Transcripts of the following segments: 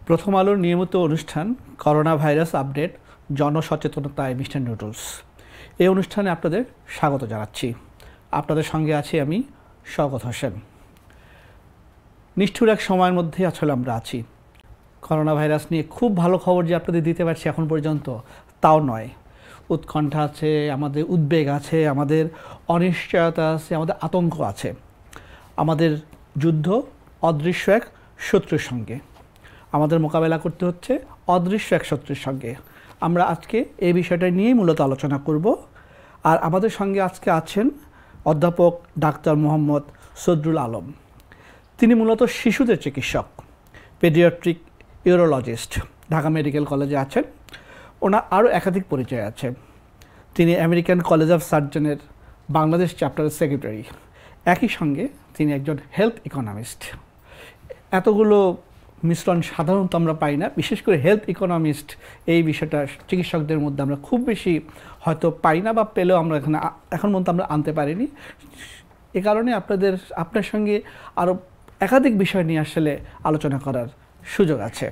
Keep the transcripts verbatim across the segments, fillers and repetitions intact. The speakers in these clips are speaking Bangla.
প্রথম আলোর নিয়মিত অনুষ্ঠান করোনা ভাইরাস আপডেট জনসচেতনতায় মিস্টার নুডলস। এই অনুষ্ঠানে আপনাদের স্বাগত জানাচ্ছি। আপনাদের সঙ্গে আছি আমি শওকত হোসেন। নিষ্ঠুর এক সময়ের মধ্যে আসলে আমরা আছি। করোনা ভাইরাস নিয়ে খুব ভালো খবর যে আপনাদের দিতে পারছি এখন পর্যন্ত তাও নয়। উৎকণ্ঠা আছে, আমাদের উদ্বেগ আছে, আমাদের অনিশ্চয়তা আছে, আমাদের আতঙ্ক আছে। আমাদের যুদ্ধ অদৃশ্য এক শত্রুর সঙ্গে, আমাদের মোকাবেলা করতে হচ্ছে অদৃশ্য এক শত্রুর সঙ্গে। আমরা আজকে এই বিষয়টা নিয়েই মূলত আলোচনা করব। আর আমাদের সঙ্গে আজকে আছেন অধ্যাপক ডাক্তার মোহাম্মদ সদরুল আলম। তিনি মূলত শিশুদের চিকিৎসক, পেডিয়াট্রিক ইউরোলজিস্ট, ঢাকা মেডিকেল কলেজে আছেন। ওনার আরও একাধিক পরিচয় আছে। তিনি আমেরিকান কলেজ অফ সার্জনের বাংলাদেশ চ্যাপ্টারের সেক্রেটারি। একই সঙ্গে তিনি একজন হেলথ ইকোনমিস্ট। এতগুলো মিশ্রণ সাধারণত আমরা পাই না, বিশেষ করে হেলথ ইকোনমিস্ট এই বিষয়টা চিকিৎসকদের মধ্যে আমরা খুব বেশি হয়তো পাই না, বা পেলেও আমরা এখানে এখন পর্যন্ত আমরা আনতে পারিনি। এ কারণে আপনাদের আপনার সঙ্গে আরও একাধিক বিষয় নিয়ে আসলে আলোচনা করার সুযোগ আছে।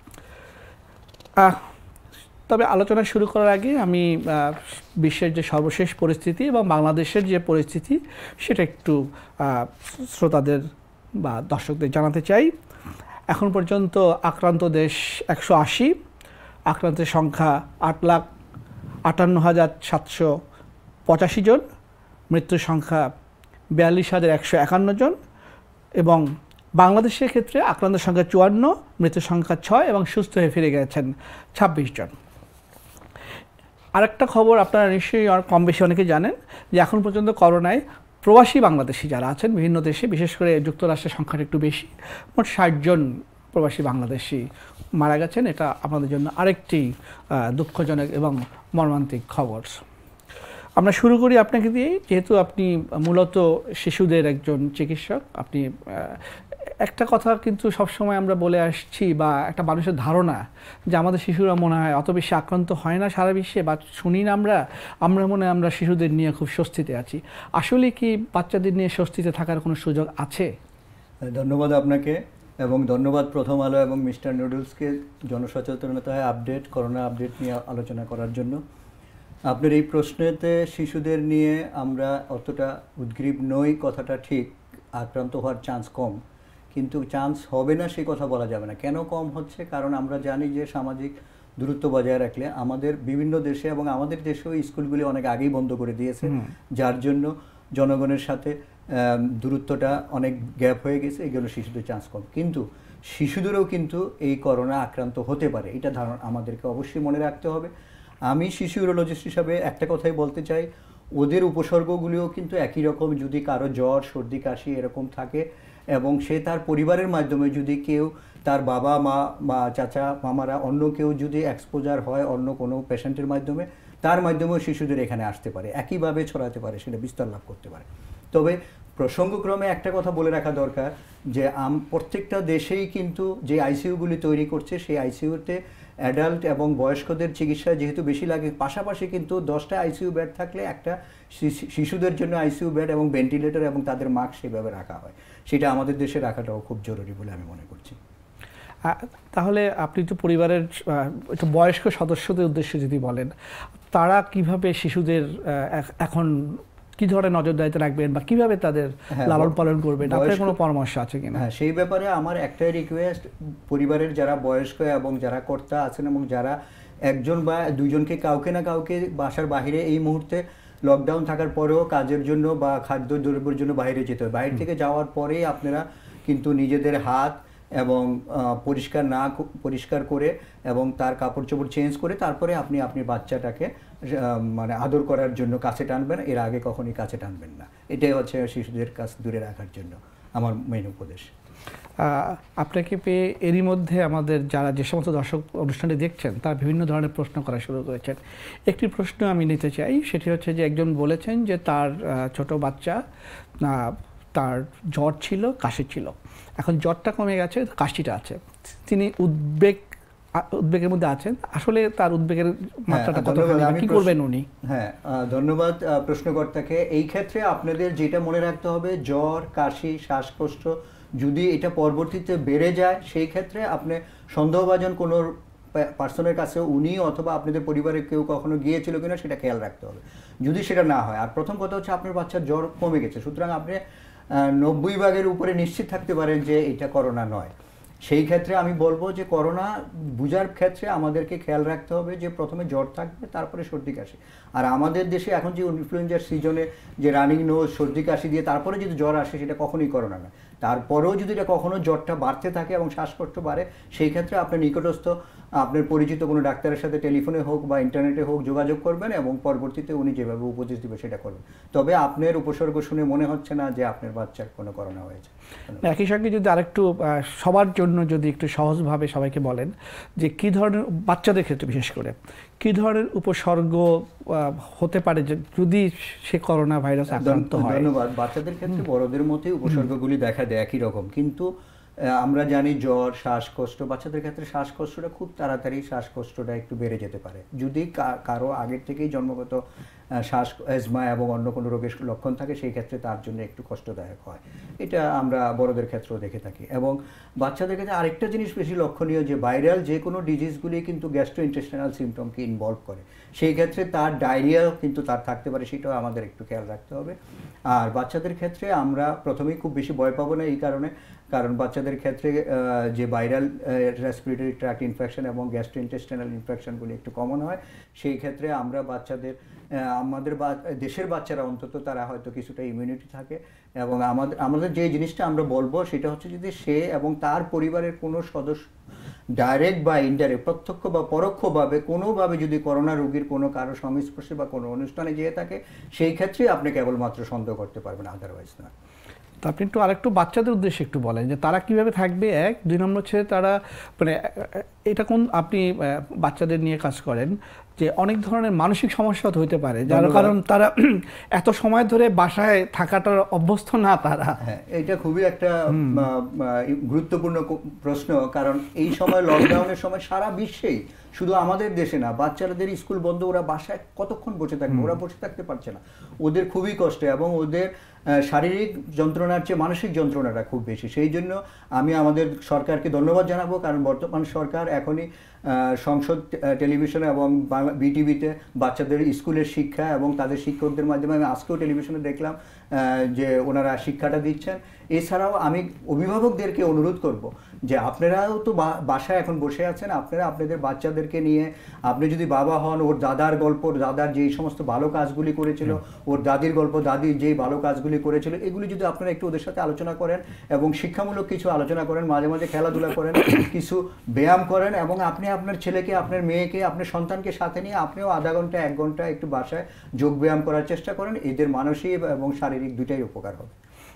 তবে আলোচনা শুরু করার আগে আমি বিশ্বের যে সর্বশেষ পরিস্থিতি এবং বাংলাদেশের যে পরিস্থিতি সেটা একটু শ্রোতাদের বা দর্শকদের জানাতে চাই। এখন পর্যন্ত আক্রান্ত দেশ একশো আশি, আক্রান্তের সংখ্যা আট লাখ আটান্ন হাজার সাতশো পঁচাশি জন, মৃত্যুর সংখ্যা বিয়াল্লিশ হাজার একশো একান্ন জন, এবং বাংলাদেশের ক্ষেত্রে আক্রান্তের সংখ্যা চুয়ান্ন, মৃত্যুর সংখ্যা ছয়, এবং সুস্থ হয়ে ফিরে গেছেন ছাব্বিশ জন। আরেকটা খবর আপনারা নিশ্চয়ই কম বেশি অনেকে জানেন যে এখন পর্যন্ত করোনায় প্রবাসী বাংলাদেশি যারা আছেন বিভিন্ন দেশে, বিশেষ করে যুক্তরাষ্ট্রের সংখ্যাটা একটু বেশি, মোট ষাট জন প্রবাসী বাংলাদেশি মারা গেছেন। এটা আমাদের জন্য আরেকটি দুঃখজনক এবং মর্মান্তিক খবর। আমরা শুরু করি আপনাকে দিয়েই, যেহেতু আপনি মূলত শিশুদের একজন চিকিৎসক। আপনি একটা কথা কিন্তু সবসময় আমরা বলে আসছি, বা একটা মানুষের ধারণা যে আমাদের শিশুরা মনে হয় অত বেশি আক্রান্ত হয় না সারা বিশ্বে, বা শুনি না আমরা আমরা মনে হয় আমরা শিশুদের নিয়ে খুব স্বস্তিতে আছি। আসলে কি বাচ্চাদের নিয়ে স্বস্তিতে থাকার কোনো সুযোগ আছে? ধন্যবাদ আপনাকে, এবং ধন্যবাদ প্রথম আলো এবং মিস্টার নুডলসকে জনসচেতনতায় আপডেট, করোনা আপডেট নিয়ে আলোচনা করার জন্য। আপনার এই প্রশ্নেতে শিশুদের নিয়ে আমরা অতটা উদ্গ্রীব নই, কথাটা ঠিক। আক্রান্ত হওয়ার চান্স কম, কিন্তু চান্স হবে না সে কথা বলা যাবে না। কেন কম হচ্ছে? কারণ আমরা জানি যে সামাজিক দূরত্ব বজায় রাখলে আমাদের বিভিন্ন দেশে এবং আমাদের দেশেও স্কুলগুলি অনেক আগেই বন্ধ করে দিয়েছে, যার জন্য জনগণের সাথে দূরত্বটা অনেক গ্যাপ হয়ে গেছে। এগুলো শিশুদের চান্স কম, কিন্তু শিশুদেরও কিন্তু এই করোনা আক্রান্ত হতে পারে, এটা ধারণা আমাদেরকে অবশ্যই মনে রাখতে হবে। আমি শিশু ইউরোলজিস্ট হিসাবে একটা কথাই বলতে চাই, ওদের উপসর্গগুলিও কিন্তু একই রকম। যদি কারো জ্বর, সর্দি, কাশি এরকম থাকে, এবং সে তার পরিবারের মাধ্যমে যদি কেউ, তার বাবা মা বা চাচা মামারা, অন্য কেউ যদি এক্সপোজার হয় অন্য কোনো পেশেন্টের মাধ্যমে, তার মাধ্যমেও শিশুদের এখানে আসতে পারে, একইভাবে ছড়াতে পারে, সেটা বিস্তার লাভ করতে পারে। তবে প্রসঙ্গক্রমে একটা কথা বলে রাখা দরকার যে আম প্রত্যেকটা দেশেই কিন্তু যে আইসিইউগুলি তৈরি করছে, সেই আইসিইউতে অ্যাডাল্ট এবং বয়স্কদের চিকিৎসা যেহেতু বেশি লাগে, পাশাপাশি কিন্তু দশটা আইসিইউ বেড থাকলে একটা শিশুদের জন্য আইসিইউ বেড এবং ভেন্টিলেটর এবং তাদের মাস্ক সেভাবে রাখা হয়। সেটা আমাদের দেশে রাখাটাও খুব জরুরি বলে আমি মনে করছি। তাহলে আপনি তো পরিবারের একটু বয়স্ক সদস্যদের উদ্দেশ্যে যদি বলেন, তারা কিভাবে শিশুদের এখন কি ধরনের নজরদারিতে রাখবেন বা কিভাবে তাদের লালন পালন করবেন, আপনার কোনো পরামর্শ আছে কিনা? হ্যাঁ, সেই ব্যাপারে আমার একটাই রিকোয়েস্ট, পরিবারের যারা বয়স্ক এবং যারা কর্তা আছেন এবং যারা একজন বা দুইজনকে কাউকে না কাউকে বাসার বাইরে এই মুহূর্তে লকডাউন থাকার পরেও কাজের জন্য বা খাদ্য দ্রব্যের জন্য বাইরে যেতে হয়, বাইরে থেকে যাওয়ার পরেই আপনারা কিন্তু নিজেদের হাত এবং পরিষ্কার না পরিষ্কার করে এবং তার কাপড় চোপড় চেঞ্জ করে তারপরে আপনি আপনি বাচ্চাটাকে মানে আদর করার জন্য কাছে টানবেন। এর আগে কখনই কাছে টানবেন না। এটাই হচ্ছে শিশুদের কাছ দূরে রাখার জন্য আমার মেইন উপদেশ। আপনাকে পেয়ে এরই মধ্যে আমাদের যারা যে সমস্ত দর্শক অনুষ্ঠানটি দেখছেন তারা বিভিন্ন ধরনের প্রশ্ন করা শুরু করেছেন। একটি প্রশ্ন আমি নিতে চাই, সেটি হচ্ছে যে একজন বলেছেন যে তার ছোট বাচ্চা, তার জ্বর ছিল, কাশি ছিল, এখন জ্বরটা কমে গেছে, কাশিটা আছে। তিনি উদ্বেগ উদ্বেগের মধ্যে আছেন। আসলে তার উদ্বেগের মাত্রাটা কত, কি করবেন উনি? হ্যাঁ, ধন্যবাদ প্রশ্নকর্তাকে। এই ক্ষেত্রে আপনাদের যেটা মনে রাখতে হবে, জ্বর, কাশি, শ্বাসকষ্ট যদি এটা পরবর্তীতে বেড়ে যায় সেই ক্ষেত্রে আপনি সন্দেহভাজন কোনো পার্সনের কাছে উনি অথবা আপনাদের পরিবারের কেউ কখনো গিয়েছিল কিনা সেটা খেয়াল রাখতে হবে। যদি সেটা না হয়, আর প্রথম কথা হচ্ছে আপনার বাচ্চার জ্বর কমে গেছে, সুতরাং আপনি নব্বই ভাগের উপরে নিশ্চিত থাকতে পারেন যে এটা করোনা নয়। সেই ক্ষেত্রে আমি বলবো যে করোনা বোঝার ক্ষেত্রে আমাদেরকে খেয়াল রাখতে হবে যে প্রথমে জ্বর থাকবে, তারপরে সর্দি কাশি। আর আমাদের দেশে এখন যে ইনফ্লুয়েঞ্জার সিজনে যে রানিং নোজ, সর্দি কাশি দিয়ে তারপরে যদি জ্বর আসে সেটা কখনোই করোনা না। তারপরেও যদি এটা কখনো জ্বরটা বাড়তে থাকে এবং শ্বাসকষ্ট বাড়ে, সেই ক্ষেত্রে আপনার নিকটস্থ আপনার পরিচিত কোনো ডাক্তারের সাথে টেলিফোনে হোক বা ইন্টারনেটে হোক যোগাযোগ করবেন এবং পরবর্তীতে উনি যেভাবে উপদেশ দিবে সেটা করবেন। তবে আপনার উপসর্গ শুনে মনে হচ্ছে না যে আপনার বাচ্চার কোনো করোনা হয়েছে। একই সঙ্গে যদি আরেকটু সবার জন্য যদি একটু সহজভাবে সবাইকে বলেন যে কী ধরনের, বাচ্চাদের ক্ষেত্রে বিশেষ করে কী ধরনের উপসর্গ হতে পারে যদি সে করোনা ভাইরাস আক্রান্ত হয়? ধন্যবাদ। বাচ্চাদের ক্ষেত্রে বড়দের মতোই উপসর্গগুলি দেখা দেয় একই রকম, কিন্তু আমরা জানি জ্বর, শ্বাসকষ্ট, বাচ্চাদের ক্ষেত্রে শ্বাসকষ্টটা খুব তাড়াতাড়ি শ্বাসকষ্টটা একটু বেড়ে যেতে পারে। যদি কারো আগের থেকেই জন্মগত শ্বাস অ্যাজমা এবং অন্য কোনো রোগের লক্ষণ থাকে সেই ক্ষেত্রে তার জন্য একটু কষ্টদায়ক হয়। এটা আমরা বড়দের ক্ষেত্রেও দেখে থাকি। এবং বাচ্চাদের ক্ষেত্রে আরেকটা জিনিস বেশি লক্ষণীয় যে ভাইরাল যে কোনো ডিজিজগুলি কিন্তু গ্যাস্ট্রোইন্টেস্টাইনাল সিমটমকে ইনভলভ করে। সেই ক্ষেত্রে তার ডায়রিয়াও কিন্তু তার থাকতে পারে, সেটাও আমাদের একটু খেয়াল রাখতে হবে। আর বাচ্চাদের ক্ষেত্রে আমরা প্রথমেই খুব বেশি ভয় পাবো না এই কারণে, কারণ বাচ্চাদের ক্ষেত্রে যে ভাইরাল রেসপিরেটরি ট্র্যাক্ট ইনফেকশন এবং গ্যাস্ট্রোইন্টেস্টাইনাল ইনফেকশনগুলি একটু কমন হয়। সেই ক্ষেত্রে আমরা বাচ্চাদের, আমাদের দেশের বাচ্চারা অন্তত তারা হয়তো কিছুটা ইমিউনিটি থাকে। এবং আমাদের আমাদের যে জিনিসটা আমরা বলবো সেটা হচ্ছে যদি সে এবং তার পরিবারের কোনো সদস্য ডাইরেক্ট বা ইনডাইরেক্ট, প্রত্যক্ষ বা পরোক্ষভাবে কোনোভাবে যদি করোনা রোগীর কোনো কারো সংস্পর্শে বা কোনো অনুষ্ঠানে যেয়ে থাকে, সেই ক্ষেত্রে আপনি কেবলমাত্র সন্দেহ করতে পারবেন, আদারওয়াইজ না। তা আপনি একটু আরেকটু বাচ্চাদের উদ্দেশ্যে একটু বলেন যে তারা কিভাবে থাকবে, এক দুই নম্বর হচ্ছে তারা মানে এটা কোন আপনি বাচ্চাদের নিয়ে কাজ করেন যে অনেক ধরনের মানসিক সমস্যা হতে পারে, যার কারণ তারা এত সময় ধরে বাসায় থাকাটার অভ্যস্ত না তারা। হ্যাঁ, এটা খুবই একটা গুরুত্বপূর্ণ প্রশ্ন, কারণ এই সময় লকডাউনের সময় সারা বিশ্বেই, শুধু আমাদের দেশে না, বাচ্চাদের স্কুল বন্ধ, ওরা বাসায় কতক্ষণ বসে থাকবে, ওরা বসে থাকতে পারছে না, ওদের খুবই কষ্ট এবং ওদের শারীরিক যন্ত্রণার চেয়ে মানসিক যন্ত্রণাটা খুব বেশি। সেই জন্য আমি আমাদের সরকারকে ধন্যবাদ জানাবো, কারণ বর্তমান সরকার এখনই সংসদ টেলিভিশনে এবং বিটিভিতে বাচ্চাদের স্কুলের শিক্ষা এবং তাদের শিক্ষকদের মাধ্যমে, আমি আজকেও টেলিভিশনে দেখলাম যে ওনারা শিক্ষাটা দিচ্ছেন। এছাড়াও আমি অভিভাবকদেরকে অনুরোধ করব যে আপনারাও তো বাসায় এখন বসে আছেন, আপনারা আপনাদের বাচ্চাদেরকে নিয়ে, আপনি যদি বাবা হন, ওর দাদার গল্প, দাদার যেই সমস্ত ভালো কাজগুলি করেছিল, ওর দাদির গল্প, দাদির যেই ভালো কাজগুলি করেছিল, এগুলি যদি আপনারা একটু ওদের সাথে আলোচনা করেন এবং শিক্ষামূলক কিছু আলোচনা করেন, মাঝে মাঝে খেলাধুলা করেন, কিছু ব্যায়াম করেন, এবং আপনি আপনার ছেলেকে, আপনার মেয়েকে, আপনার সন্তানকে সাথে নিয়ে আপনিও আধা ঘন্টা এক ঘন্টা একটু বাসায় যোগ ব্যায়াম করার চেষ্টা করেন, এদের মানসিক এবং শারীরিক দুটাই উপকার হবে।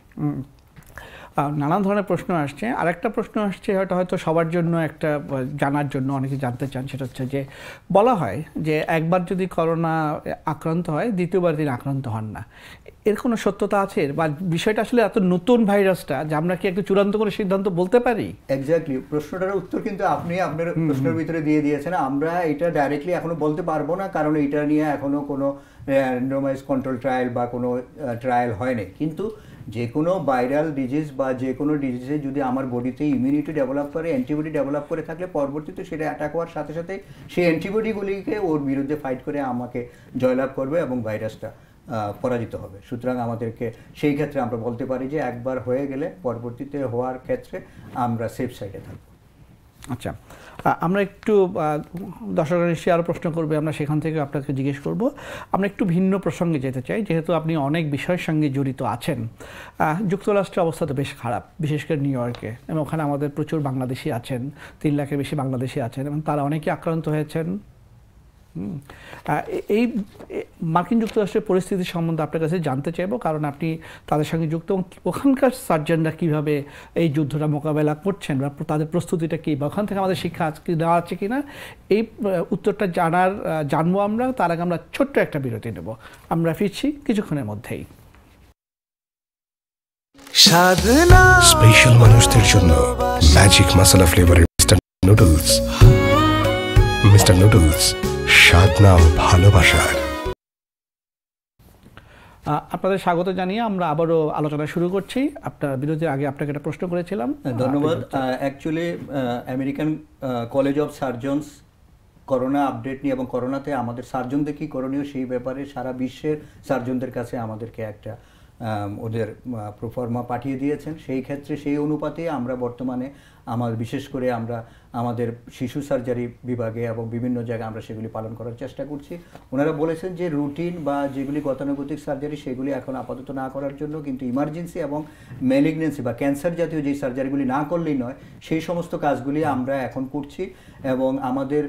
নানান ধরনের প্রশ্ন আসছে। আরেকটা প্রশ্ন আসছে, হয়তো হয়তো সবার জন্য একটা জানার জন্য অনেকে জানতে চান, সেটা হচ্ছে যে বলা হয় যে একবার যদি করোনা আক্রান্ত হয় দ্বিতীয়বার তিনি আক্রান্ত হন না, এর কোনো সত্যতা আছে? বা বিষয়টা আসলে এত নতুন ভাইরাসটা যে আমরা কি একটা চূড়ান্ত করে সিদ্ধান্ত বলতে পারি? এক্স্যাক্টলি, প্রশ্নটার উত্তর কিন্তু আপনি আপনার প্রশ্নের ভিতরে দিয়ে দিয়েছেন। আমরা এটা ডাইরেক্টলি এখনো বলতে পারবো না, কারণ এটা নিয়ে এখনো কোনো র্যান্ডমাইজ কন্ট্রোল ট্রায়াল বা কোনো ট্রায়াল হয়নি। কিন্তু যে কোনো ভাইরাল ডিজিজ বা যে কোনো ডিজিজে যদি আমার বডিতে ইমিউনিটি ডেভেলপ করে, অ্যান্টিবডি ডেভেলপ করে থাকলে পরবর্তীতে সেটা অ্যাটাক হওয়ার সাথে সাথে সেই অ্যান্টিবডিগুলিকে ওর বিরুদ্ধে ফাইট করে আমাকে জয়লাভ করবে এবং ভাইরাসটা পরাজিত হবে। সুতরাং আমাদেরকে সেই ক্ষেত্রে আমরা বলতে পারি যে একবার হয়ে গেলে পরবর্তীতে হওয়ার ক্ষেত্রে আমরা সেফ সাইডে থাকবো। আচ্ছা, আমরা একটু দর্শকরা নিশ্চয়ই আরও প্রশ্ন করবে, আমরা সেখান থেকে আপনাকে জিজ্ঞেস করব। আমরা একটু ভিন্ন প্রসঙ্গে যেতে চাই, যেহেতু আপনি অনেক বিষয়ের সঙ্গে জড়িত আছেন। যুক্তরাষ্ট্রের অবস্থা তো বেশ খারাপ, বিশেষ করে নিউ ইয়র্কে, এবং ওখানে আমাদের প্রচুর বাংলাদেশি আছেন, তিন লাখের বেশি বাংলাদেশি আছেন, এবং তারা অনেকেই আক্রান্ত হয়েছেন। এই মার্কিন যুক্তরাষ্ট্রের পরিস্থিতি সম্বন্ধে আপনার কাছে জানতে চাইব, কারণ আপনি তাদের সঙ্গে যুক্ত, এবং ওখানকার সার্জনরা কীভাবে এই যুদ্ধটা মোকাবেলা করছেন বা তাদের প্রস্তুতিটা কী, বা ওখান থেকে আমাদের শিক্ষা দেওয়া আছে কি না, এই উত্তরটা জানার জানবো আমরা। তার আগে আমরা ছোট্ট একটা বিরতি নেব, আমরা ফিরছি কিছুক্ষণের মধ্যেই। স্পেশাল মানুষদের জন্য ম্যাজিক মশলা ফ্লেভারের মিস্টার নুডলস। মিস্টার নুডলস, স্বাদ নাও ভালোবাসার। আপনাদের স্বাগত জানিয়ে আমরা আবারও আলোচনা শুরু করছি। আপনার বিরতির আগে আপনাকে একটা প্রশ্ন করেছিলাম। ধন্যবাদ। Actually American College of Surgeons corona update নিয়ে এবং করোনাতে আমাদের সার্জনদের কী করণীয় সেই ব্যাপারে সারা বিশ্বের সার্জনদের কাছে আমাদেরকে একটা ওদের প্রোফর্মা পাঠিয়ে দিয়েছেন। সেই ক্ষেত্রে সেই অনুপাতে আমরা বর্তমানে আমার বিশেষ করে আমরা আমাদের শিশু সার্জারি বিভাগে এবং বিভিন্ন জায়গায় আমরা সেগুলি পালন করার চেষ্টা করছি। ওনারা বলেছেন যে রুটিন বা যেগুলি গতানুগতিক সার্জারি সেগুলি এখন আপাতত না করার জন্য, কিন্তু ইমার্জেন্সি এবং ম্যালিগনেন্সি বা ক্যান্সার জাতীয় যে সার্জারিগুলি না করলেই নয় সেই সমস্ত কাজগুলি আমরা এখন করছি। এবং আমাদের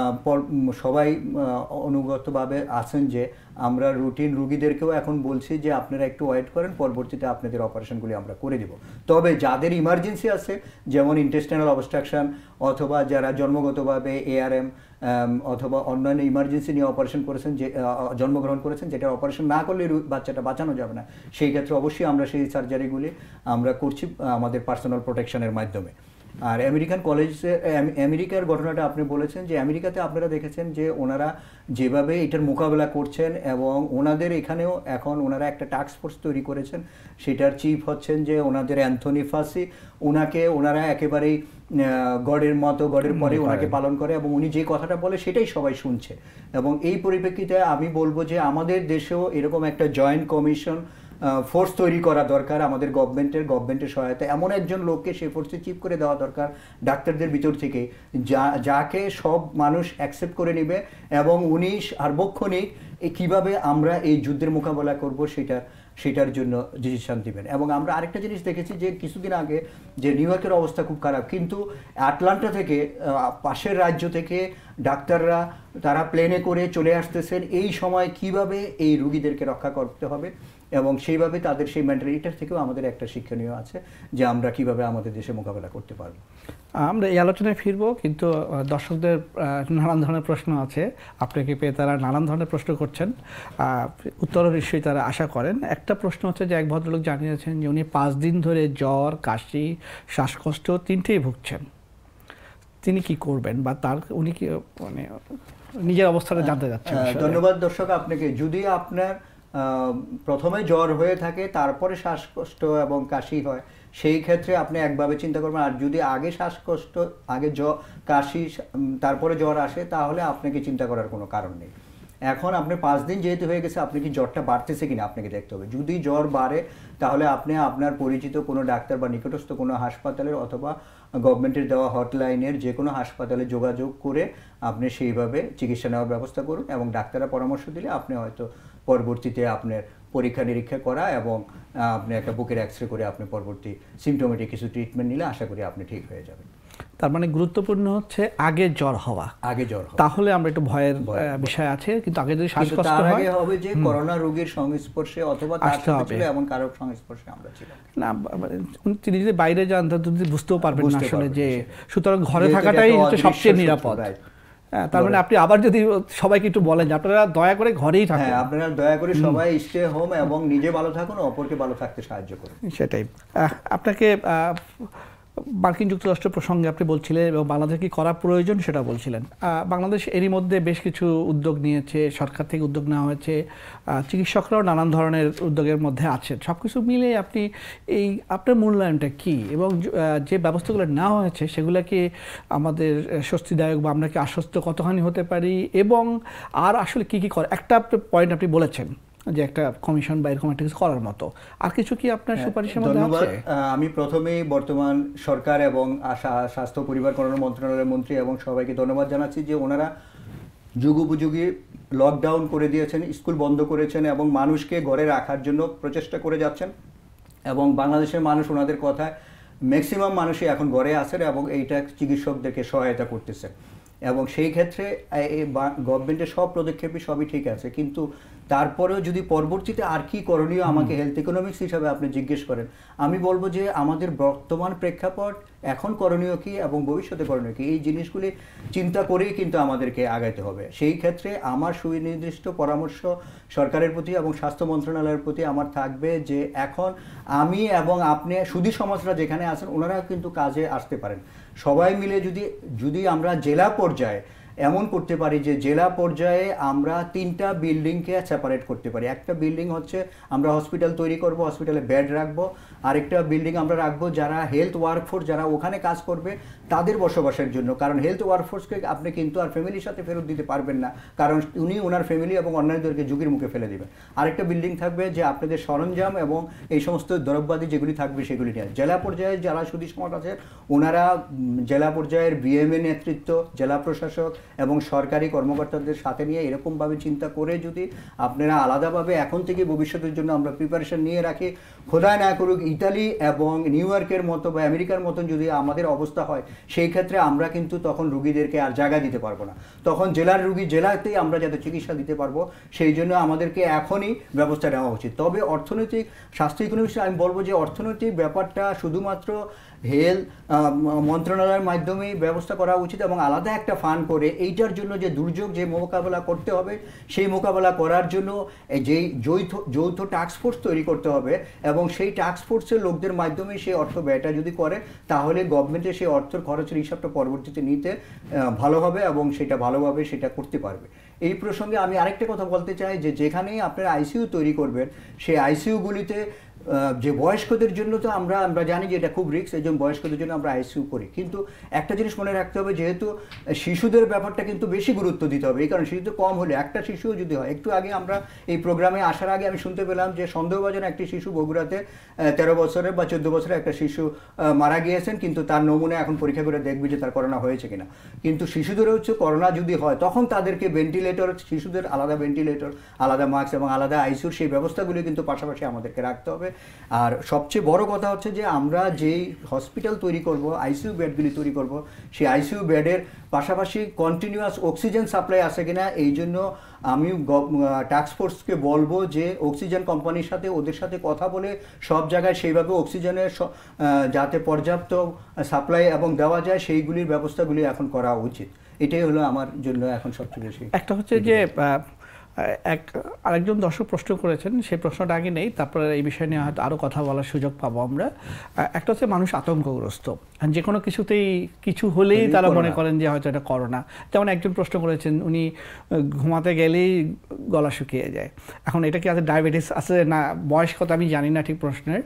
সবাই অনুগতভাবে আছেন যে আমরা রুটিন রুগীদেরকেও এখন বলছি যে আপনারা একটু ওয়েট করেন, পরবর্তীতে আপনাদের অপারেশনগুলি আমরা করে দেব। তবে যাদের ইমার্জেন্সি আছে, যেমন ইন্টেস্টাইনাল অবস্ট্রাকশন অথবা যারা জন্মগতভাবে এআরএম অথবা অন্যান্য ইমার্জেন্সি নিয়ে অপারেশন করেছেন, যে জন্মগ্রহণ করেছেন, যেটা অপারেশন না করলে বাচ্চাটা বাঁচানো যাবে না, সেই ক্ষেত্রে অবশ্যই আমরা সেই সার্জারিগুলি আমরা করছি আমাদের পার্সোনাল প্রোটেকশনের মাধ্যমে। আর আমেরিকান কলেজে আমেরিকার ঘটনাটা আপনি বলেছেন যে আমেরিকাতে আপনারা দেখেছেন যে ওনারা যেভাবে এটার মোকাবেলা করছেন এবং ওনাদের এখানেও এখন ওনারা একটা টাস্ক ফোর্স তৈরি করেছেন। সেটার চিফ হচ্ছেন যে ওনাদের অ্যান্থনি ফাসি। ওনাকে ওনারা একেবারেই গডের মতো, গডের পরে ওনাকে পালন করে এবং উনি যে কথাটা বলে সেটাই সবাই শুনছে। এবং এই পরিপ্রেক্ষিতে আমি বলবো যে আমাদের দেশেও এরকম একটা জয়েন্ট কমিশন ফোর্স তৈরি করা দরকার। আমাদের গভর্নমেন্টের গভর্নমেন্টের সহায়তা এমন একজন লোককে সেই ফোর্সে চিফ করে দেওয়া দরকার ডাক্তারদের ভিতর থেকে, যা যাকে সব মানুষ অ্যাকসেপ্ট করে নেবে এবং উনি সার্বক্ষণিক কীভাবে আমরা এই যুদ্ধের মোকাবেলা করব সেটা সেটার জন্য ডিসিশন দিবেন। এবং আমরা আরেকটা জিনিস দেখেছি যে কিছুদিন আগে যে নিউ ইয়র্কের অবস্থা খুব খারাপ, কিন্তু আটলান্টা থেকে পাশের রাজ্য থেকে ডাক্তাররা তারা প্লেনে করে চলে আসতেছেন এই সময় কিভাবে এই রুগীদেরকে রক্ষা করতে হবে এবং সেইভাবে তাদের সেই মেন্টালিটির থেকেও আমাদের একটা শিক্ষণীয় আছে যে আমরা কিভাবে আমাদের দেশে মোকাবেলা করতে পারব। আমরা এই আলোচনায় ফিরবো, কিন্তু দর্শকদের নানান ধরনের প্রশ্ন আছে, আপনাকে পেয়ে তারা নানান ধরনের প্রশ্ন করছেন, উত্তরও নিশ্চয়ই তারা আশা করেন। একটা প্রশ্ন হচ্ছে যে এক ভদ্রলোক জানিয়েছেন যে উনি পাঁচ দিন ধরে জ্বর, কাশি, শ্বাসকষ্ট তিনটেই ভুগছেন, তিনি কি করবেন বা তার উনি কি মানে নিজের অবস্থাটা জানতে যাচ্ছেন। ধন্যবাদ দর্শক আপনাকে। যদি আপনার প্রথমে জ্বর হয়ে থাকে তারপরে শ্বাসকষ্ট এবং কাশি হয়, সেই ক্ষেত্রে আপনি একভাবে চিন্তা করবেন। আর যদি আগে শ্বাসকষ্ট, আগে জ্বর, কাশি, তারপরে জ্বর আসে, তাহলে আপনাকে চিন্তা করার কোনো কারণ নেই। এখন আপনি পাঁচ দিন যেহেতু হয়ে গেছে, আপনি কি জ্বরটা বাড়তেছে কিনা আপনাকে দেখতে হবে। যদি জ্বর বাড়ে তাহলে আপনি আপনার পরিচিত কোনো ডাক্তার বা নিকটস্থ কোনো হাসপাতালের অথবা গভর্নমেন্টের দেওয়া হটলাইনের যে কোনো হাসপাতালে যোগাযোগ করে আপনি সেইভাবে চিকিৎসা নেওয়ার ব্যবস্থা করুন এবং ডাক্তাররা পরামর্শ দিলে আপনি হয়তো পরবর্তীতে আপনার পরীক্ষা নিরীক্ষা করা এবং আপনি একটা বুকের এক্সরে করে আপনি পরবর্তী সিমটোমেটিক কিছু ট্রিটমেন্ট নিলে আশা করি আপনি ঠিক হয়ে যাবেন। তার মানে গুরুত্বপূর্ণ হচ্ছে আগে জ্বর হওয়া, আগে জ্বর হওয়া, তাহলে আমরা একটু ভয়ের বিষয় আছে, কিন্তু আগে যদি শ্বাসকষ্ট হয়, তার আগে হবে যে করোনা রোগীর সংস্পর্শে অথবা তার সাথে ছিল এমন কারো সংস্পর্শে আমরা ছিলাম না। তিনি যদি বাইরে যান তাহলে বুঝতেও পারবেন না আসলে যে, সুতরাং ঘরে থাকাটাই হচ্ছে সবচেয়ে নিরাপদ। তার মানে আপনি আবার যদি সবাইকে একটু বলেন যে আপনারা দয়া করে ঘরেই থাকুন, হ্যাঁ আপনারা দয়া করে সবাই স্টে হোম এবং নিজে ভালো থাকুন, অপরকে ভালো থাকতে সাহায্য করুন। সেটাই। আপনাকে মার্কিন যুক্তরাষ্ট্র প্রসঙ্গে আপনি বলছিলেন এবং বাংলাদেশ কি করা প্রয়োজন সেটা বলছিলেন। বাংলাদেশ এরই মধ্যে বেশ কিছু উদ্যোগ নিয়েছে, সরকার থেকে উদ্যোগ নেওয়া হয়েছে, চিকিৎসকরাও নানান ধরনের উদ্যোগের মধ্যে আছেন। সব কিছু মিলে আপনি এই আপনার মূল্যায়নটা কি এবং যে ব্যবস্থাগুলো নেওয়া হয়েছে সেগুলো কি আমাদের স্বস্তিদায়ক বা আমরা কি আশ্বস্ত কতখানি হতে পারি, এবং আর আসলে কি কি করে? একটা পয়েন্ট আপনি বলেছেন যে একটা কমিশন বা এরকম একটা কিছু করার মতো, আর কিছু কি আপনার সুপারিশের মধ্যে আছে? ধন্যবাদ। আমি প্রথমেই বর্তমান সরকার এবং স্বাস্থ্য পরিবার কল্যাণ মন্ত্রণালয়ের মন্ত্রী এবং সবাইকে ধন্যবাদ জানাচ্ছি যে ওনারা যুগোপযোগী লকডাউন করে দিয়েছেন, স্কুল বন্ধ করেছেন এবং মানুষকে ঘরে রাখার জন্য প্রচেষ্টা করে যাচ্ছেন। এবং বাংলাদেশের মানুষ ওনাদের কথায় ম্যাক্সিমাম মানুষই এখন ঘরে আছেন এবং এইটা চিকিৎসকদেরকে সহায়তা করতেছে। এবং সেই ক্ষেত্রে গভর্নমেন্টের সব পদক্ষেপই সবই ঠিক আছে, কিন্তু তারপরেও যদি পরবর্তীতে আর কি করণীয় আমাকে হেলথ ইকোনমিক্স হিসাবে আপনি জিজ্ঞেস করেন, আমি বলবো যে আমাদের বর্তমান প্রেক্ষাপট এখন করণীয় কি এবং ভবিষ্যতে করণীয় কি, এই জিনিসগুলি চিন্তা করেই কিন্তু আমাদেরকে আগাইতে হবে। সেই ক্ষেত্রে আমার সুনির্দিষ্ট পরামর্শ সরকারের প্রতি এবং স্বাস্থ্য মন্ত্রণালয়ের প্রতি আমার থাকবে যে এখন আমি এবং আপনি সুধী সমাজরা যেখানে আছেন ওনারা কিন্তু কাজে আসতে পারেন। সবাই মিলে যদি যদি আমরা জেলা পর্যায়ে এমন করতে পারি যে জেলা পর্যায়ে আমরা তিনটা বিল্ডিংকে সেপারেট করতে পারি। একটা বিল্ডিং হচ্ছে আমরা হসপিটাল তৈরি করব, হসপিটালে বেড রাখবো। আরেকটা বিল্ডিং আমরা রাখবো যারা হেলথ ওয়ার্কফোর্স যারা ওখানে কাজ করবে তাদের বসবাসের জন্য, কারণ হেলথ ওয়ার্কফোর্সকে আপনি কিন্তু আর ফ্যামিলির সাথে ফেরত দিতে পারবেন না, কারণ উনি ওনার ফ্যামিলি এবং অন্যান্যদেরকে ঝুঁকির মুখে ফেলে দেবেন। আরেকটা বিল্ডিং থাকবে যে আপনাদের সরঞ্জাম এবং এই সমস্ত দ্রব্যাদি যেগুলি থাকবে সেগুলি নিয়ে। জেলা পর্যায়ে যারা সুধী সমাজ আছে ওনারা জেলা পর্যায়ের বিএমএ নেতৃত্ব, জেলা প্রশাসক এবং সরকারি কর্মকর্তাদের সাথে নিয়ে এরকমভাবে চিন্তা করে যদি আপনারা আলাদাভাবে এখন থেকে ভবিষ্যতের জন্য আমরা প্রিপারেশন নিয়ে রাখি, খোদাই না করুক ইতালি এবং নিউ ইয়র্কের মতো বা আমেরিকার মতন যদি আমাদের অবস্থা হয়, সেই ক্ষেত্রে আমরা কিন্তু তখন রুগীদেরকে আর জায়গা দিতে পারবো না। তখন জেলার রুগী জেলাতেই আমরা যাতে চিকিৎসা দিতে পারবো, সেই জন্য আমাদেরকে এখনই ব্যবস্থা নেওয়া উচিত। তবে অর্থনৈতিক স্বাস্থ্য ইকোনমিক্স আমি বলবো যে অর্থনৈতিক ব্যাপারটা শুধুমাত্র হেলথ মন্ত্রণালয়ের মাধ্যমেই ব্যবস্থা করা উচিত এবং আলাদা একটা ফান্ড করে এইটার জন্য যে দুর্যোগ যে মোকাবেলা করতে হবে সেই মোকাবেলা করার জন্য যেই যৌথ যৌথ টাস্ক ফোর্স তৈরি করতে হবে এবং সেই টাস্ক ফোর্সের লোকদের মাধ্যমে সেই অর্থ ব্যয়টা যদি করে তাহলে গভর্নমেন্টের সেই অর্থের খরচের হিসাবটা পরবর্তীতে নিতে ভালো হবে এবং সেটা ভালোভাবে সেটা করতে পারবে। এই প্রসঙ্গে আমি আরেকটা কথা বলতে চাই যে যেখানেই আপনারা আইসিইউ তৈরি করবেন সেই আইসিইউগুলিতে যে বয়স্কদের জন্য তো আমরা আমরা জানি যে এটা খুব রিস্ক, এই জন্য বয়স্কদের জন্য আমরা আইসিইউ করি, কিন্তু একটা জিনিস মনে রাখতে হবে যেহেতু শিশুদের ব্যাপারটা কিন্তু বেশি গুরুত্ব দিতে হবে, এই কারণে শিশু কম হলে একটা শিশুও যদি হয়। একটু আগে আমরা এই প্রোগ্রামে আসার আগে আমি শুনতে পেলাম যে সন্দেহভাজন একটি শিশু বগুড়াতে তেরো বছরের বা চোদ্দ বছরের একটা শিশু মারা গিয়েছেন, কিন্তু তার নমুনা এখন পরীক্ষা করে দেখবে যে তার করোনা হয়েছে কিনা। কিন্তু শিশুদের হচ্ছে করোনা যদি হয় তখন তাদেরকে ভেন্টিলেটর, শিশুদের আলাদা ভেন্টিলেটর, আলাদা মাস্ক এবং আলাদা আইসিইউর সেই ব্যবস্থাগুলি কিন্তু পাশাপাশি আমাদেরকে রাখতে হবে। আর সবচেয়ে বড় কথা হচ্ছে যে আমরা যেই হসপিটাল তৈরি করব, আইসিইউ বেডগুলি তৈরি করব, সেই আইসিইউ বেডের পাশাপাশি কন্টিনিউয়াস অক্সিজেন সাপ্লাই আছে কিনা এই জন্য আমি টাস্ক ফোর্সকে বলবো যে অক্সিজেন কোম্পানির সাথে ওদের সাথে কথা বলে সব জায়গায় সেইভাবে অক্সিজেনের যাতে পর্যাপ্ত সাপ্লাই এবং দেওয়া যায় সেইগুলির ব্যবস্থাগুলি এখন করা উচিত। এটাই হলো আমার জন্য এখন সবচেয়ে বেশি। একটা হচ্ছে যে এক আরেকজন দর্শক প্রশ্ন করেছেন, সেই প্রশ্নটা আগে নেই, তারপরে এই বিষয় নিয়ে হয়তো আরও কথা বলার সুযোগ পাবো আমরা। একটা হচ্ছে মানুষ আতঙ্কগ্রস্ত, যে কোনো কিছুতেই কিছু হলেই তারা মনে করেন যে হয়তো এটা করোনা। যেমন একজন প্রশ্ন করেছেন উনি ঘুমাতে গেলেই গলা শুকিয়ে যায়। এখন এটা কি আছে ডায়াবেটিস আছে না বয়স কত আমি জানি না ঠিক প্রশ্নের।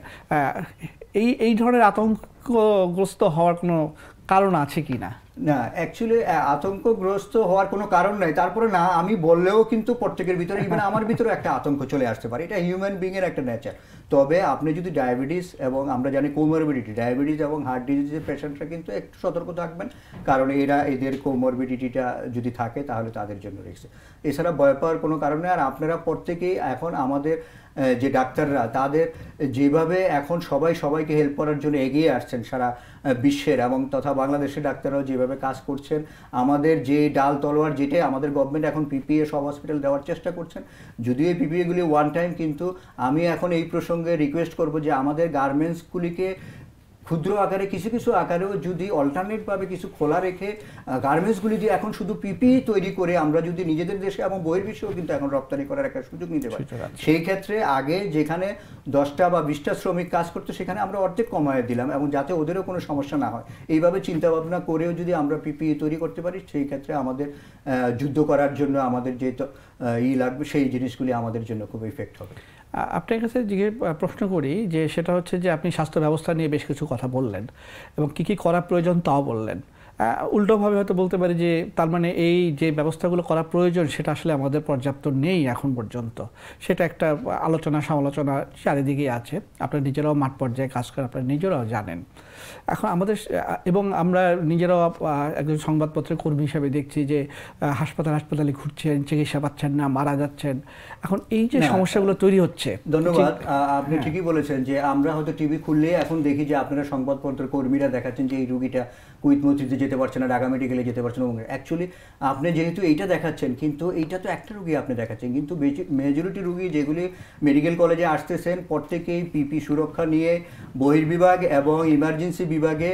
এই এই ধরনের আতঙ্কগ্রস্ত হওয়ার কোনো কারণ আছে কি না? না, অ্যাকচুয়ালি আতঙ্কগ্রস্ত হওয়ার কোনো কারণ নাই। তারপরে না আমি বললেও কিন্তু প্রত্যেকের ভিতরে, ইভেন আমার ভিতরে একটা আতঙ্ক চলে আসতে পারে, এটা হিউম্যান বিংয়ের একটা নেচার। তবে আপনি যদি ডায়াবেটিস এবং আমরা জানি কোমরবিডিটি, ডায়াবেটিস এবং হার্ট ডিজিজের পেশেন্টরা কিন্তু একটু সতর্ক থাকবেন, কারণ এরা এদের কোমরবিডিটিটা যদি থাকে তাহলে তাদের জন্য রিস্ক। এছাড়া ভয় পাওয়ার কোনো কারণ নেই। আর আপনারা প্রত্যেকেই এখন আমাদের যে ডাক্তাররা তাদের যেভাবে এখন সবাই সবাইকে হেল্প করার জন্য এগিয়ে আসছেন সারা বিশ্বের এবং তথা বাংলাদেশের ডাক্তাররাও যেভাবে কাজ করছেন, আমাদের যে ডাল তলোয়ার যেটাই আমাদের গভর্নমেন্ট এখন পিপিএ সব হসপিটাল দেওয়ার চেষ্টা করছেন, যদিও এই পিপিএগুলি ওয়ান টাইম, কিন্তু আমি এখন এই প্রসঙ্গে রিকোয়েস্ট করব যে আমাদের গার্মেন্টসগুলিকে ক্ষুদ্র আকারে কিছু কিছু আকারেও যদি অল্টারনেটভাবে কিছু খোলা রেখে গার্মেন্টসগুলি দিয়ে এখন শুধু পিপি তৈরি করে আমরা যদি নিজেদের দেশে এবং বহির্বিশ্বেও কিন্তু এখন রপ্তানি করার একটা সুযোগ নিতে পারি, সেই ক্ষেত্রে আগে যেখানে দশটা বা বিশটা শ্রমিক কাজ করতো সেখানে আমরা অর্ধেক কমায় দিলাম এবং যাতে ওদেরও কোনো সমস্যা না হয় এইভাবে চিন্তা ভাবনা করেও যদি আমরা পিপি তৈরি করতে পারি, সেই ক্ষেত্রে আমাদের যুদ্ধ করার জন্য আমাদের যে ই লাগবে সেই জিনিসগুলি আমাদের জন্য খুব ইফেক্ট হবে। আপনার কাছে যে প্রশ্ন করি যে সেটা হচ্ছে যে আপনি স্বাস্থ্য ব্যবস্থা নিয়ে বেশ কিছু কথা বললেন এবং কী কী করা প্রয়োজন তাও বললেন। উল্টোভাবে হয়তো বলতে পারি যে তার মানে এই যে ব্যবস্থাগুলো করা প্রয়োজন সেটা আসলে আমাদের পর্যাপ্ত নেই এখন পর্যন্ত। সেটা একটা আলোচনা সমালোচনা চারিদিকেই আছে, আপনারা নিজেরাও মাঠ পর্যায়ে কাজ করেন, আপনারা নিজেরাও জানেন। এখন আমাদের এবং আমরা নিজেরাও একজন সংবাদপত্রের কর্মী হিসাবে দেখছি যে হাসপাতাল হাসপাতালে ঘুরছেন, চিকিৎসা পাচ্ছেন না, মারা যাচ্ছেন। এখন এই যে সমস্যাগুলো তৈরি হচ্ছে। ধন্যবাদ, আপনি ঠিকই বলেছেন যে আমরা হয়তো টিভি খুললে এখন দেখি যে আপনারা সংবাদপত্রের কর্মীরা দেখাচ্ছেন যে এই রুগীটা কুইত মসজিদে যেতে পারছে না, ঢাকা মেডিকেলে যেতে পারছে না। অ্যাকচুয়ালি আপনি যেহেতু এইটা দেখাচ্ছেন, কিন্তু এইটা তো একটা রুগী আপনি দেখাচ্ছেন, কিন্তু মেজরিটি রুগী যেগুলি মেডিকেল কলেজে আসতেছেন প্রত্যেকেই পিপি সুরক্ষা নিয়ে বহির্বিভাগ এবং ইমার্জেন্সি বিভাগে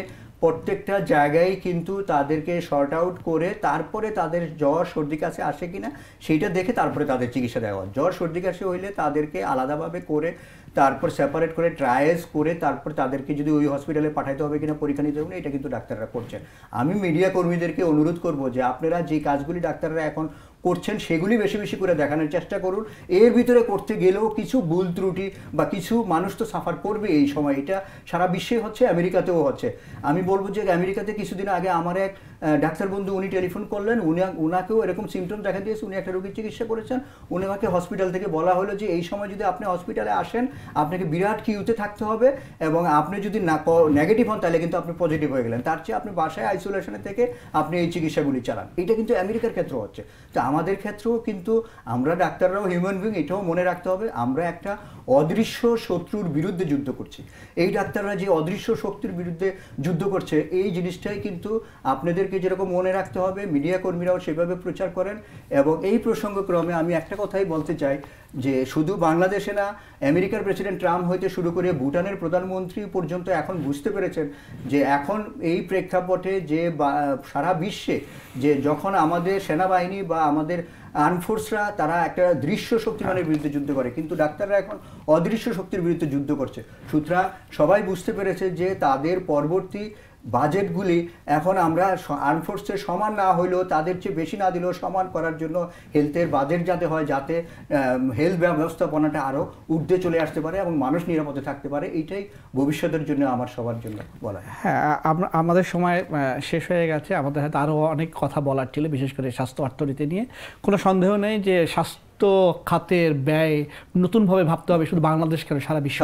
প্রত্যেকটা জায়গায় কিন্তু তাদেরকে শর্ট আউট করে তারপরে তাদের জ্বর সর্দি কাশি আসে কিনা সেইটা দেখে তারপরে তাদের চিকিৎসা দেওয়া হয়। জ্বর সর্দি কাশি হইলে তাদেরকে আলাদাভাবে করে তারপর সেপারেট করে ট্রায়ালস করে তারপর তাদেরকে যদি ওই হসপিটালে পাঠাইতে হবে কিনা পরীক্ষা নিতে হবে না, এটা কিন্তু ডাক্তাররা করছেন। আমি মিডিয়া কর্মীদেরকে অনুরোধ করব যে আপনারা যে কাজগুলি ডাক্তাররা এখন করছেন সেগুলি বেশি বেশি করে দেখানোর চেষ্টা করুন। এর ভিতরে করতে গেলেও কিছু ভুল ত্রুটি বা কিছু মানুষ তো সাফার করবে এই সময়, এটা সারা বিশ্বে হচ্ছে, আমেরিকাতেও হচ্ছে। আমি বলবো যে আমেরিকাতে কিছুদিন আগে আমার এক ডাক্তার বন্ধু উনি টেলিফোন করলেন, উনি উনাকেও এরকম সিমটম দেখা দিয়েছে, উনি একটা রোগীর চিকিৎসা করেছেন। উনি আমাকে হসপিটাল থেকে বলা হলো যে এই সময় যদি আপনি হসপিটালে আসেন আপনাকে বিরাট কিউতে থাকতে হবে এবং আপনি যদি না নেগেটিভ হন তাহলে কিন্তু আপনি পজিটিভ হয়ে গেলেন, তার চেয়ে আপনি বাসায় আইসোলেশনে থেকে আপনি এই চিকিৎসাগুলি চালান। এটা কিন্তু আমেরিকার ক্ষেত্রে হচ্ছে। তো আমাদের ক্ষেত্রেও কিন্তু আমরা ডাক্তাররাও হিউম্যান বিং, এটাও মনে রাখতে হবে আমরা একটা অদৃশ্য শত্রুর বিরুদ্ধে যুদ্ধ করছি। এই ডাক্তাররা যে অদৃশ্য শক্তির বিরুদ্ধে যুদ্ধ করছে এই জিনিসটাই কিন্তু আপনাদেরকে যেরকম মনে রাখতে হবে, মিডিয়া কর্মীরাও সেভাবে প্রচার করেন। এবং এই প্রসঙ্গক্রমে আমি একটা কথাই বলতে চাই যে শুধু বাংলাদেশে না, আমেরিকার প্রেসিডেন্ট ট্রাম্প হইতে শুরু করে ভুটানের প্রধানমন্ত্রী পর্যন্ত এখন বুঝতে পেরেছেন যে এখন এই প্রেক্ষাপটে যে সারা বিশ্বে যে যখন আমাদের সেনাবাহিনী বা আমাদের আর্মফোর্সরা তারা একটা দৃশ্য শক্তিমানের বিরুদ্ধে যুদ্ধ করে, কিন্তু ডাক্তাররা এখন অদৃশ্য শক্তির বিরুদ্ধে যুদ্ধ করছে। সুতরাং সবাই বুঝতে পেরেছে যে তাদের পরবর্তী বাজেটগুলি এখন আমরা আর্মফোর্সের সমান না হইলেও তাদের চেয়ে বেশি না দিলেও সমান করার জন্য হেলথের বাজেট যাতে হয়, যাতে হেলথ ব্যবস্থাপনাটা আরও ঊর্ধ্বে চলে আসতে পারে এবং মানুষ নিরাপদে থাকতে পারে, এইটাই ভবিষ্যতের জন্য আমার সবার জন্য বলা। হ্যাঁ, আমাদের সময় শেষ হয়ে গেছে, আমাদের হয়তো আরও অনেক কথা বলার ছিল, বিশেষ করে স্বাস্থ্য অর্থনীতি নিয়ে। কোনো সন্দেহ নেই যে স্বাস্থ্য খাতের ব্যয় নতুনভাবে ভাবতে হবে, শুধু বাংলাদেশ কেন সারা বিশ্ব।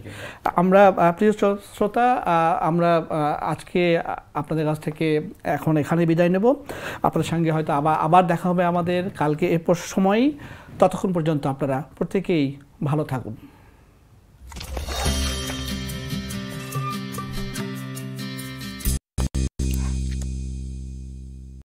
আমরা প্রিয় শ্রোতা, আমরা আজকে আপনাদের কাছ থেকে এখন এখানে বিদায় নেব। আপনাদের সঙ্গে হয়তো আবার আবার দেখা হবে আমাদের কালকে এ সময়ই। ততক্ষণ পর্যন্ত আপনারা প্রত্যেকেই ভালো থাকুন।